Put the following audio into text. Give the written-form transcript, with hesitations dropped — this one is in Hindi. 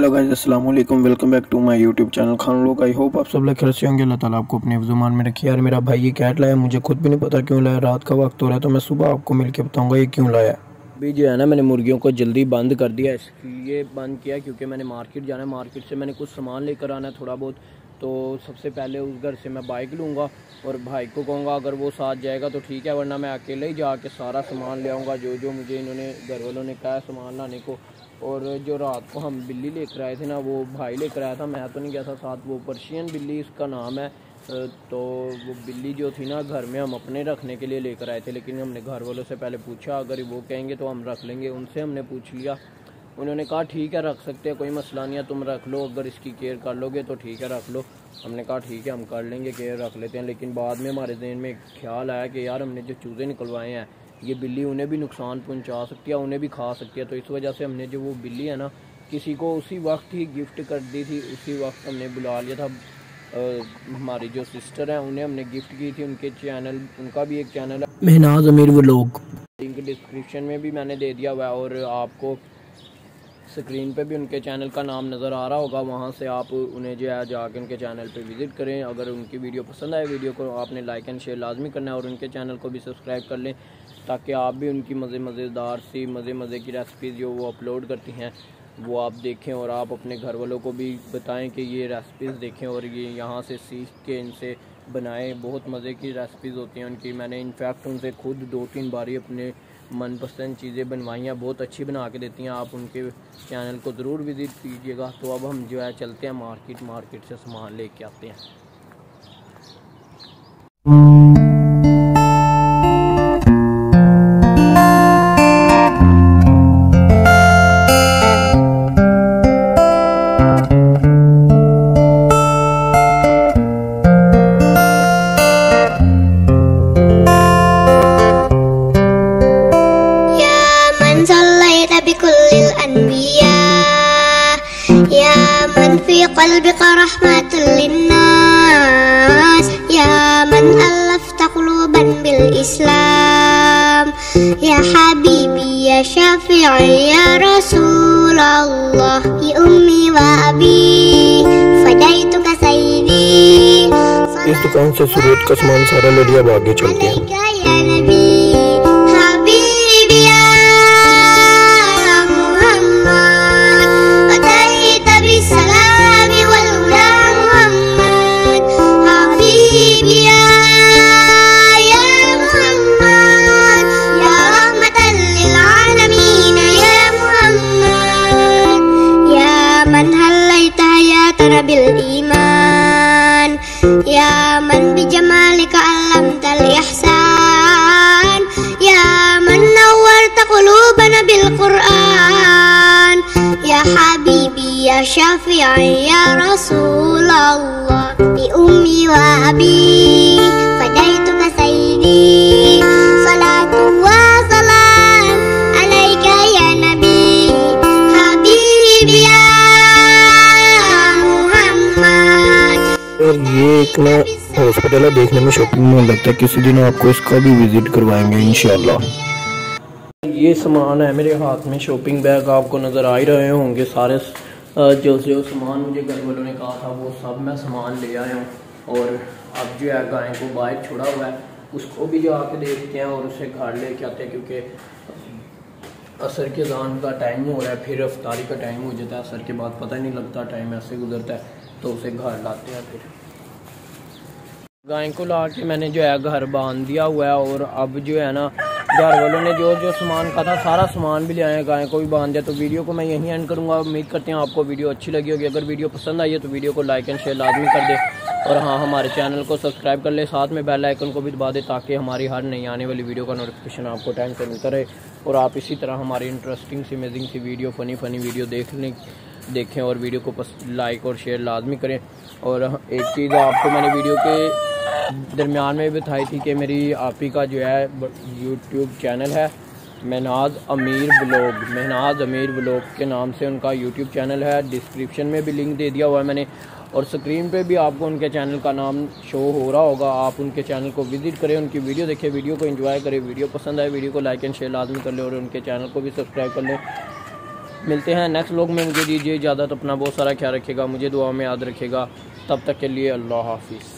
हेलो गाइस, अस्सलाम वालेकुम। Welcome back to my YouTube channel Khan लोग। आई होप आप सब लोग खैर से होंगे। अल्लाह ताला आपको अपने ज़ुबान में रखिए। यार मेरा भाई ये कैट लाया, मुझे खुद भी नहीं पता क्यों लाया। रात का वक्त हो रहा है तो मैं सुबह आपको मिल के बताऊँगा ये क्यों लाया। अभी जो है ना, मैंने मुर्गियों को जल्दी बंद कर दिया। इसलिए बंद किया क्योंकि मैंने मार्केट जाना है। मार्केट से मैंने कुछ सामान लेकर आना है थोड़ा बहुत। तो सबसे पहले उस घर से मैं बाइक लूँगा और भाई को कहूँगा अगर वो साथ जाएगा तो ठीक है, वरना मैं अकेले ही जाके सारा सामान ले आऊँगा जो जो मुझे इन्होंने घर वालों ने कहा है सामान लाने को। और जो रात को हम बिल्ली लेकर आए थे ना, वो भाई लेकर आया था, मैं तो नहीं गया था साथ। वो पर्शियन बिल्ली इसका नाम है। तो वो बिल्ली जो थी ना, घर में हम अपने रखने के लिए लेकर आए थे, लेकिन हमने घर वालों से पहले पूछा, अगर वो कहेंगे तो हम रख लेंगे। उनसे हमने पूछ लिया, उन्होंने कहा ठीक है रख सकते हैं, कोई मसला नहीं है, तुम रख लो, अगर इसकी केयर कर लोगे तो ठीक है रख लो। हमने कहा ठीक है हम कर लेंगे, केयर रख लेते हैं। लेकिन बाद में हमारे जहन में ख्याल आया कि यार हमने जो चूज़े निकलवाए हैं, ये बिल्ली उन्हें भी नुकसान पहुंचा सकती है, उन्हें भी खा सकती है। तो इस वजह से हमने जो वो बिल्ली है ना, किसी को उसी वक्त ही गिफ्ट कर दी थी। उसी वक्त हमने बुला लिया था। हमारी जो सिस्टर है उन्हें हमने गिफ्ट की थी। उनके चैनल, उनका भी एक चैनल है, महनाज अमीर व्लॉग, लिंक डिस्क्रिप्शन में भी मैंने दे दिया हुआ है। और आपको स्क्रीन पे भी उनके चैनल का नाम नज़र आ रहा होगा, वहाँ से आप उन्हें जो है जाकर उनके चैनल पे विज़िट करें। अगर उनकी वीडियो पसंद आए, वीडियो को आपने लाइक एंड शेयर लाजमी करना है और उनके चैनल को भी सब्सक्राइब कर लें, ताकि आप भी उनकी मज़ेदार सी मज़े की रेसिपीज़ जो वो अपलोड करती हैं वो आप देखें। और आप अपने घर वालों को भी बताएं कि ये रेसिपीज़ देखें और ये यहाँ से सीख के इनसे बनाएं। बहुत मज़े की रेसिपीज़ होती हैं उनकी। मैंने इनफैक्ट उनसे खुद 2-3 बारी अपने मनपसंद चीज़ें बनवाई हैं, बहुत अच्छी बना के देती हैं। आप उनके चैनल को ज़रूर विज़िट कीजिएगा। तो अब हम जो है चलते हैं मार्केट से सामान लेके आते हैं। يا من في قلبك رحمة للناس، يا من ألفت قلوبا بالإسلام، يا حبيبي يا شافعي يا رسول الله، بأمي وأبي فديتك سيدي। इस दुकान से सूरत का सामान सारा ले लिया, अब आगे चलते हैं। يا نبي حبيبي يا السلام والهدى محمد، حبيبي يا محمد، يا رحمة للعالمين يا محمد، يا من هليت حياتنا بالإيمان، يا من بجمالك علمت الإحسان، يا من نورت قلوبنا بالقرآن، يا حبيبي يا شافعي يا رسول الله، بأمي وأبي فديتك سيدي، صلاة وسلام عليك يا نبي حبيبي يا محمد। और ये एक ना हॉस्पिटल है, देखने में शॉपिंग मॉल लगता है। किसी दिन आपको इसका भी विजिट करवाएंगे इंशाल्लाह। ये सामान है मेरे हाथ में, शॉपिंग बैग आपको नज़र आ ही रहे होंगे सारे। जो सामान मुझे घर वालों ने कहा था वो सब मैं सामान ले आया हूँ। और अब जो है गाय को बाहर छोड़ा हुआ है, उसको भी जो आके देखते हैं और उसे घर लेके आते हैं, क्योंकि असर के अज़ान का टाइम हो रहा है, फिर अफ्तारी का टाइम हो जाता है। असर के बाद पता ही नहीं लगता, टाइम ऐसे गुजरता है। तो उसे घर लाते हैं। फिर गाय को ला के मैंने जो है घर बांध दिया हुआ है। और अब जो है ना, घर वालों ने जो जो सामान कहा था सारा सामान भी ले आए, गाय को भी बांध दिया। तो वीडियो को मैं यहीं एंड करूँगा। उम्मीद करते हैं आपको वीडियो अच्छी लगी होगी। अगर वीडियो पसंद आई है तो वीडियो को लाइक एंड शेयर लाजमी कर दे। और हाँ, हमारे चैनल को सब्सक्राइब कर ले, साथ में बेल आइकन को भी दबा दे, ताकि हमारी हर नई आने वाली वीडियो का नोटिफिकेशन आपको टाइम से मिलता रहे। और आप इसी तरह हमारी इंटरेस्टिंग सी अमेजिंग सी वीडियो, फ़नी वीडियो देखें और वीडियो को लाइक और शेयर लाजमी करें। और एक चीज़ आपको मैंने वीडियो के दरमियान में बताई थी कि मेरी आपी का जो है यूट्यूब चैनल है महनाज अमीर व्लॉग के नाम से उनका यूट्यूब चैनल है। डिस्क्रिप्शन में भी लिंक दे दिया हुआ है मैंने, और स्क्रीन पे भी आपको उनके चैनल का नाम शो हो रहा होगा। आप उनके चैनल को विज़िट करें, उनकी वीडियो देखें, वीडियो को एंजॉय करें। वीडियो पसंद आए वीडियो को लाइक एंड शेयर लाजमी कर लें और उनके चैनल को भी सब्सक्राइब कर लें। मिलते हैं नेक्स्ट व्लॉग में। मुझे दीजिए इजाज़त, अपना बहुत सारा ख्याल रखिएगा, मुझे दुआ में याद रखिएगा। तब तक के लिए अल्लाह हाफिज़।